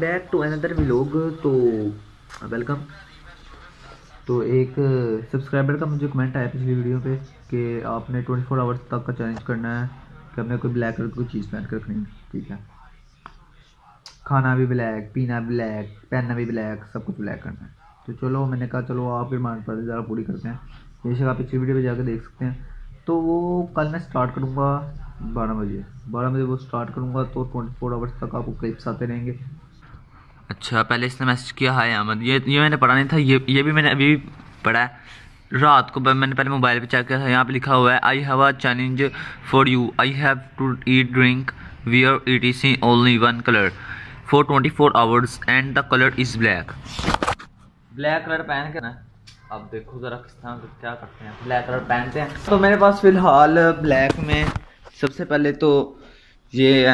Back to another vlog. तो welcome. तो एक सब्सक्राइबर का मुझे कमेंट आया पिछली वीडियो पे कि आपने 24 आवर्स तक का चैलेंज करना है कि हमने कोई ब्लैक कलर की कोई चीज़ पहन कर रखनी है। ठीक है, खाना भी ब्लैक, पीना ब्लैक, पहनना भी ब्लैक, सब कुछ ब्लैक करना है। तो चलो मैंने कहा चलो आपकी डिमांड पर ज़रा पूरी करते हैं। बेशक आप पिछली वीडियो पे जाकर देख सकते हैं। तो वो कल मैं स्टार्ट करूँगा 12 बजे वो स्टार्ट करूँगा। तो 24 आवर्स तक आपको क्लिप्स आते रहेंगे। अच्छा, पहले इसने मैसेज किया हाय अहमद, ये मैंने पढ़ा नहीं था, ये भी मैंने अभी पढ़ा है रात को। मैंने पहले मोबाइल पे चेक किया था, यहाँ पे लिखा हुआ है I have a challenge for you, I have to eat drink wear ETC only one colour for 24 hours and the colour is black. Black colour पहन के ना, अब देखो जरा किस तरह क्या करते हैं। ब्लैक कलर पहनते हैं। तो मेरे पास फिलहाल ब्लैक में सबसे पहले तो ये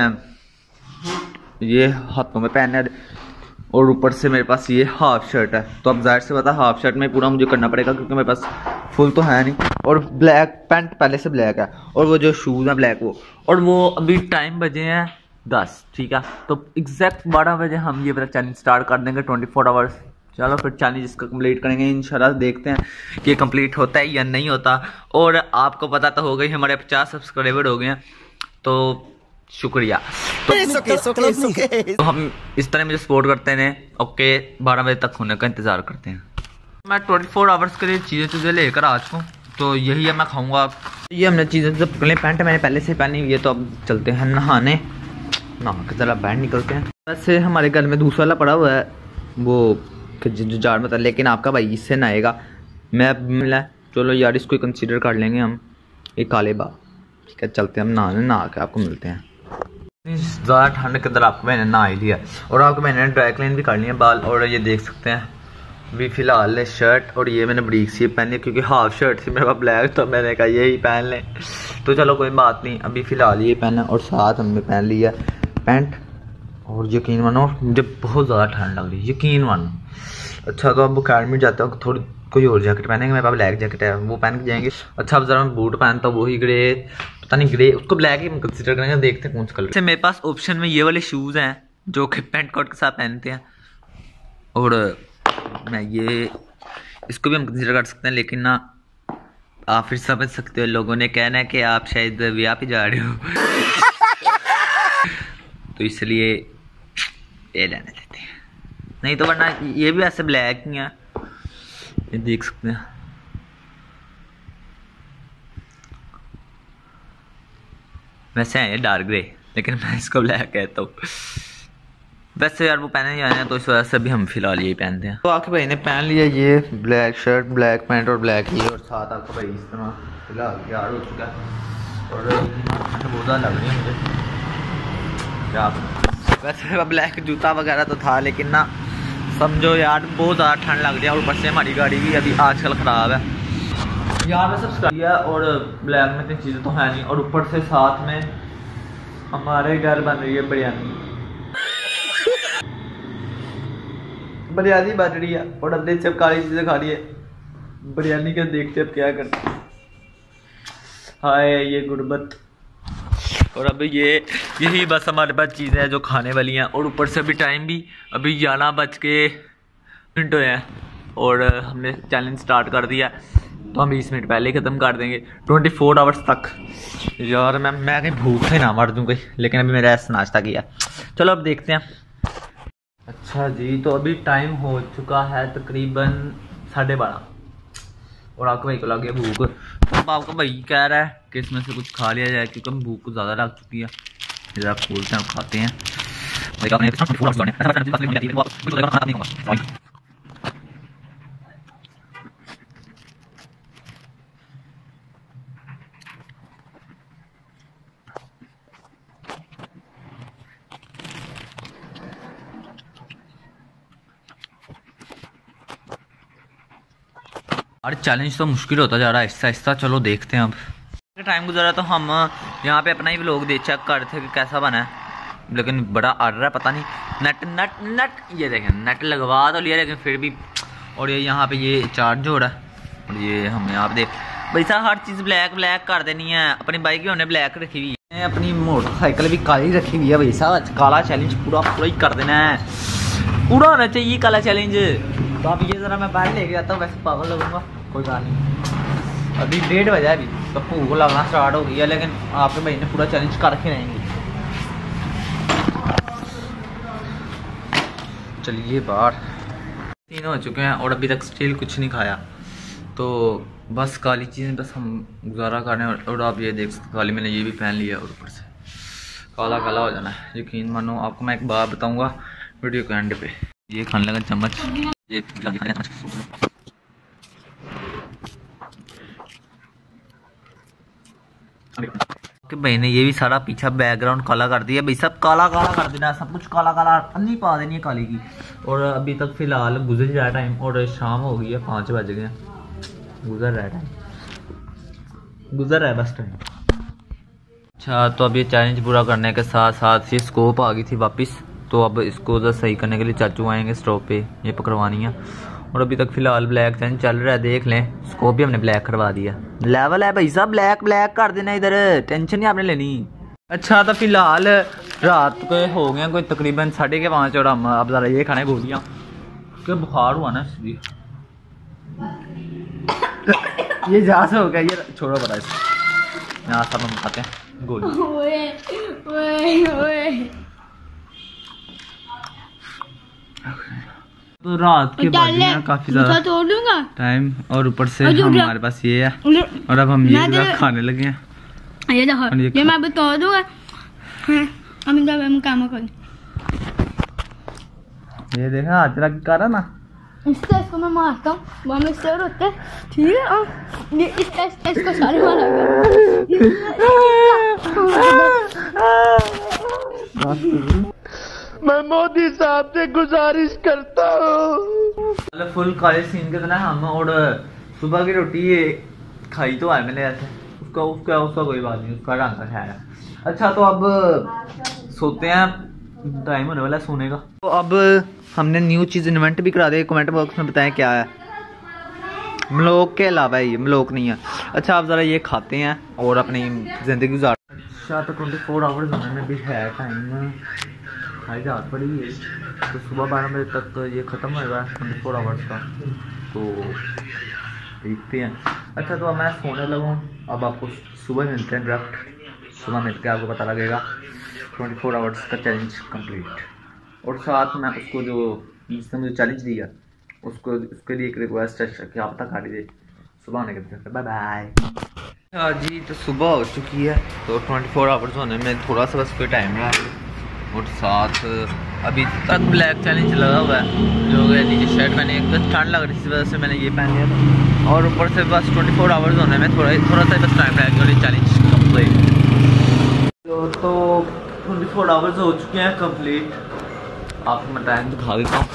हाथों में पहनना और ऊपर से मेरे पास ये हाफ शर्ट है। तो अब जाहिर से पता हाफ शर्ट में पूरा मुझे करना पड़ेगा क्योंकि मेरे पास फुल तो है नहीं। और ब्लैक पैंट पहले से ब्लैक है और वो जो शूज़ हैं ब्लैक वो। और वो अभी टाइम बजे हैं 10। ठीक है, तो एग्जैक्ट 12 बजे हम ये वाला चैलेंज स्टार्ट कर देंगे 24 आवर्स। चलो फिर चैलेंज इसका कंप्लीट करेंगे इंशाल्लाह। देखते हैं कि कंप्लीट होता है या नहीं होता। और आपको पता तो हो गई हमारे 50 सब्सक्राइबर हो गए हैं, तो शुक्रिया। तो हम इस तरह मुझे सपोर्ट करते हैं। ओके, 12 बजे तक होने का इंतज़ार करते हैं। मैं 24 आवर्स के लिए चीज़ें लेकर आ चुका हूँ। तो यही है मैं खाऊंगा। ये हमने चीज़ें जो पकड़े, पैंट मैंने पहले से पहनी हुई है। तो अब चलते हैं नहा के ज़रा बाहर निकलते हैं। वैसे हमारे घर में दूसरा वाला पड़ा हुआ है वो जो जार में था, लेकिन आपका भाई इससे नहाएगा। मैं मिला, चलो यार इसको कंसीडर कर लेंगे हम। ये काले बा ठीक है, चलते हैं हम नहा के आपको मिलते हैं। ज़्यादा ठंड के अंदर आपको मैंने नहा ही लिया और आपको मैंने ड्राई क्लीन भी कर लिया बाल। और ये देख सकते हैं अभी फ़िलहाल शर्ट और ये मैंने बरीक सी पहनी क्योंकि हाफ शर्ट थी मेरे पास ब्लैक, तो मैंने कहा यही पहन लें। तो चलो कोई बात नहीं, अभी फ़िलहाल ये पहना और साथ हमने पहन लिया पैंट। और यकीन मानो मुझे बहुत ज़्यादा ठंड लग रही है, यकीन मानो। अच्छा, तो अब अकेडमी जाता हूँ, थोड़ी कोई और जैकेट पहनेंगे। मेरे पास ब्लैक जैकेट है, वो पहन के जाएंगे। अच्छा, अब जरा मैं बूट पहनता हूँ वही ग्रे, पता नहीं ग्रे, उसको ब्लैक ही कंसीडर करेंगे। देखते हैं कौन सा कलर। मेरे पास ऑप्शन में ये वाले शूज़ हैं जो कि पैंट कोट के साथ पहनते हैं। और मैं ये इसको भी हम कंसीडर कर सकते हैं, लेकिन ना आप फिर समझ सकते हो लोगों ने कहना है कि आप शायद ब्याह पे जा रहे हो तो इसलिए ये लेने देते हैं। नहीं तो वरना ये भी ऐसे ब्लैक ही है, ये देख सकते हैं। वैसे है ये डार्क ग्रे, लेकिन मैं इसको ब्लैक कहता हूँ। वैसे यार वो पहने ही आए हैं तो इस वजह से भी हम फिलहाल यही पहनते हैं। तो आके भाई ने पहन लिया ये ब्लैक शर्ट, ब्लैक पैंट और ब्लैक ये, और साथ आपको भाई इस तरह फिलहाल तैयार हो चुका है। और बहुत ज़्यादा लग रही है मुझे क्या। वैसे ब्लैक जूता वगैरह तो था, लेकिन ना समझो यार बहुत ज़्यादा ठंड लग रही है। और ऊपर से हमारी गाड़ी भी अभी आजकल ख़राब है। यहाँ पे सब्सक्राइब किया और ब्लैक में इतनी चीज़ें तो है नहीं। और ऊपर से साथ में हमारे घर बन रही है बिरयानी बन रही है। और अब देखते अब काली चीज़ें खा रही है बिरयानी के, देखते अब क्या करते हैं। हाय ये गुर्बत। और अभी यही बस हमारे पास चीज़ें हैं जो खाने वाली हैं। और ऊपर से अभी टाइम भी अभी 11:02 हैं और हमने चैलेंज स्टार्ट कर दिया। तो हम 20 मिनट पहले ख़त्म कर देंगे 24 आवर्स तक। यार मैं कहीं भूख से ना मर दूँ कहीं, लेकिन अभी मेरा ऐसा नाश्ता किया। चलो अब देखते हैं। अच्छा जी, तो अभी टाइम हो चुका है तकरीबन 12:30 और आपको भाई को लग गया भूख। तो आपका भाई कह रहा है कि इसमें से कुछ खा लिया जाए क्योंकि भूख को ज़्यादा लग चुकी है। ज़रा खोलते हैं, खाते हैं। अरे चैलेंज तो मुश्किल होता जा रहा है आहिस्ता आहिस्ता। चलो देखते हैं। अब टाइम गुजरा तो हम यहाँ पे अपना ही व्लॉग चेक कर रहे थे कि कैसा बना है, लेकिन बड़ा आ रहा है पता नहीं। नट ये देखें, नट लगवा तो लिया लेकिन फिर भी। और ये यहाँ पे ये चार्ज हो रहा है। और ये हम यहाँ पे देख भाई साहब हर चीज़ ब्लैक कर देनी है। अपनी बाइक भी हमने ब्लैक रखी हुई है, अपनी मोटरसाइकिल भी काली रखी हुई है। भाई साहब काला चैलेंज पूरा ही कर देना है। पूरा होना चाहिए काला चैलेंज। तो अब ये ज़रा मैं बाहर लेके जाता हूँ, वैसे पागल लगूंगा, कोई बात नहीं। अभी 1:30 बजा है, अभी तो भूख लगना स्टार्ट हो गई है, लेकिन आपके भाई ने पूरा चैलेंज करके रहेंगे। चलिए बाहर 3 हो चुके हैं और अभी तक स्टिल कुछ नहीं खाया, तो बस काली चीज़ें बस हम गुजारा कर रहे हैं। और आप ये देख सकते, काली मैंने ये भी पहन लिया और ऊपर से काला काला हो जाना है। यकीन मानो, आपको मैं एक बात बताऊंगा वीडियो के एंड पे। ये खाने लगा चम्मच, ये कि भाई ने ये भी सारा पीछा बैकग्राउंड काला कर दिया। भाई सब काला काला कर देना, सब कुछ काला काला अन्नी पा देनी है काली की। और अभी तक फिलहाल गुजर रहा टाइम, और शाम हो गई है, 5 बज गए, गुजर रहा टाइम, गुजर रहा है बस टाइम। अच्छा, तो अब ये चैलेंज पूरा करने के साथ साथ ये स्कोप आ गई थी वापस, तो अब इसको उधर सही करने के लिए चाचू आएंगे स्टॉप पे, ये पकड़वानी है। और अभी तक फिलहाल ब्लैक चैलेंज चल रहा है, देख लें। स्कोप भी हमने ब्लैक करवा दिया, लेवल है भाई साहब, ब्लैक ब्लैक कर देना इधर, टेंशन नहीं आपने लेनी। अच्छा, तो फिलहाल रात को हो गए कोई तकरीबन 5:30 और हम अब ज़रा ये खाने गोलियाँ, क्या बुखार हुआ ना इसलिए ये जहाँ से हो गया, ये छोड़ो बता इसको, यहाँ सब हम खाते हैं गोली। तो रात के बज गए काफी ज्यादा टाइम, और ऊपर से हमारे पास ये है, और अब हम ये खाने लगे हैं। ये देखो, ये मैं बता दूंगा, काम कर, ये देखा आज तक कर ना, इसको मैं मारता हूँ, वो हम इससे होते हैं, ठीक है। और ये इसको सारे मारा मैं मोदी साहब से गुजारिश करता हूँ। फुल काले सीन के तरह हम, और सुबह की रोटी ये खाई तो है मैंने ऐसे, उसका कोई बात नहीं, उसका ढंग का खाया। अच्छा, तो अब सोते हैं, टाइम होने वाला है सोने का। तो अब हमने न्यू चीज़ इन्वेंट भी करा दी, कमेंट बॉक्स में बताएं क्या है। मलोक के अलावा ये मलोक नहीं है। अच्छा, आप ज़रा ये खाते हैं और अपनी ज़िंदगी गुजार। अच्छा, तो 24 आवर्स होने में भी है टाइम, खाई रात पड़ी है, तो सुबह 12 बजे तक तो ये ख़त्म होगा 24 आवर्स का, तो देखते हैं। अच्छा, तो अब मैं सोने लगूँ, अब आपको सुबह मिलते हैं, डायरेक्ट सुबह मिलते हैं, आपको पता लगेगा 24 आवर्स का चैलेंज कंप्लीट। और साथ में उसको जो जिसने मुझे चैलेंज दिया उसको, उसके लिए एक रिक्वेस्ट है कि आप तक आ दे सुबह होने के बाद। Bye bye. हाँ जी, तो सुबह हो चुकी है, तो 24 आवर्स होने में थोड़ा सा बस कोई टाइम है। और साथ अभी तक ब्लैक चैलेंज लगा हुआ है, जो है नीचे शर्ट मैंने एक बस ठंड लग रही थी, इस वजह से मैंने ये पहन लिया था। और ऊपर से बस 24 आवर्स होने में थोड़ा सा बस टाइम रहेगा और ये चैलेंज कंप्लीट। तो 24 आवर्स हो चुके हैं कंप्लीट, आपको मैं टाइम दिखा देता हूँ।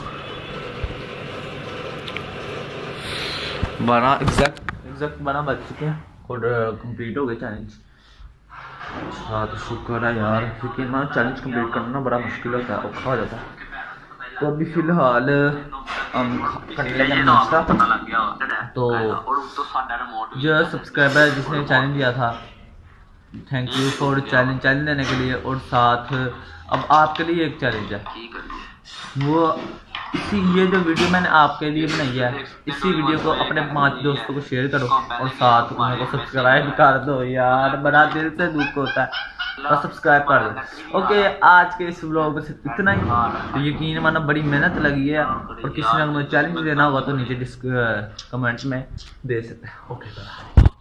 12 एग्जैक्ट 12 बज चुके हैं और कंप्लीट हो गए चैलेंज। अच्छा, तो शुक्र है यार, क्योंकि ना चैलेंज कंप्लीट करना बड़ा मुश्किल होता है, औखा हो जाता है। तो अभी फिलहाल हम करने लगे नाश्ता। तो जो सब्सक्राइबर है जिसने चैलेंज दिया था, थैंक यू फॉर चैलेंज देने के लिए। और साथ अब आपके लिए एक चैलेंज है, वो ये जो वीडियो मैंने आपके लिए बनाई है, इसी वीडियो को अपने 5 दोस्तों को शेयर करो और साथ उनको सब्सक्राइब कर दो यार, बड़ा दिल से दुख होता है, और सब्सक्राइब कर दो। ओके, आज के इस व्लॉग में सिर्फ इतना ही। तो यकीन मानो बड़ी मेहनत लगी है, और किसी ने मुझे चैलेंज देना होगा तो नीचे कमेंट्स में दे सकते हैं। ओके।